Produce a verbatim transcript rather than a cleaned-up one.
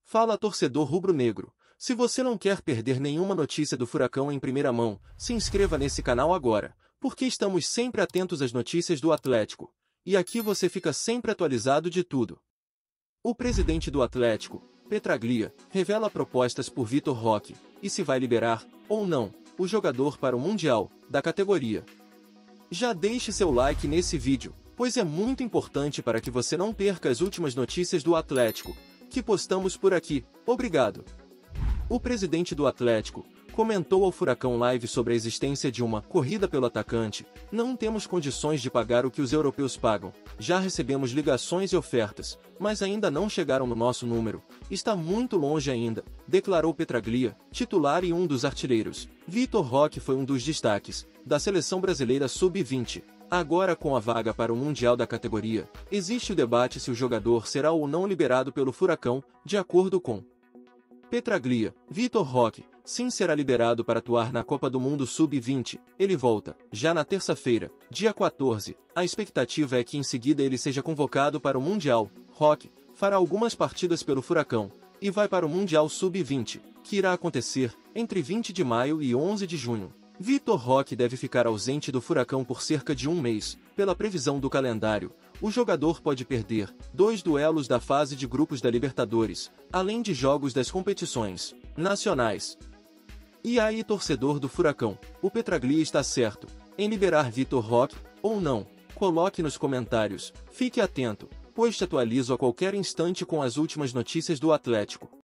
Fala, torcedor rubro-negro. Se você não quer perder nenhuma notícia do Furacão em primeira mão, se inscreva nesse canal agora, porque estamos sempre atentos às notícias do Atlético. E aqui você fica sempre atualizado de tudo. O presidente do Atlético, Petraglia, revela propostas por Vitor Roque, e se vai liberar, ou não, o jogador para o Mundial, da categoria. Já deixe seu like nesse vídeo, pois é muito importante para que você não perca as últimas notícias do Atlético, que postamos por aqui. Obrigado. O presidente do Atlético comentou ao Furacão Live sobre a existência de uma corrida pelo atacante. Não temos condições de pagar o que os europeus pagam. Já recebemos ligações e ofertas, mas ainda não chegaram no nosso número. Está muito longe ainda, declarou Petraglia, titular e um dos artilheiros. Vitor Roque foi um dos destaques da seleção brasileira sub vinte. Agora, com a vaga para o Mundial da categoria, existe o debate se o jogador será ou não liberado pelo Furacão, de acordo com Petraglia. Vitor Roque, sim, será liberado para atuar na Copa do Mundo sub vinte. Ele volta, já na terça-feira, dia quatorze. A expectativa é que em seguida ele seja convocado para o Mundial. Roque fará algumas partidas pelo Furacão e vai para o Mundial sub vinte, que irá acontecer entre vinte de maio e onze de junho. Vitor Roque deve ficar ausente do Furacão por cerca de um mês. Pela previsão do calendário, o jogador pode perder dois duelos da fase de grupos da Libertadores, além de jogos das competições nacionais. E aí, torcedor do Furacão, o Petraglia está certo em liberar Vitor Roque, ou não? Coloque nos comentários. Fique atento, pois te atualizo a qualquer instante com as últimas notícias do Atlético.